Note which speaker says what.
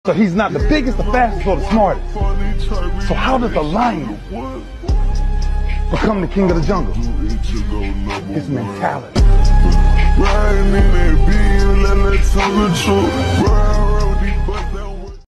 Speaker 1: So he's not the biggest, the fastest, or the smartest. So how does a lion become the king of the jungle? His mentality.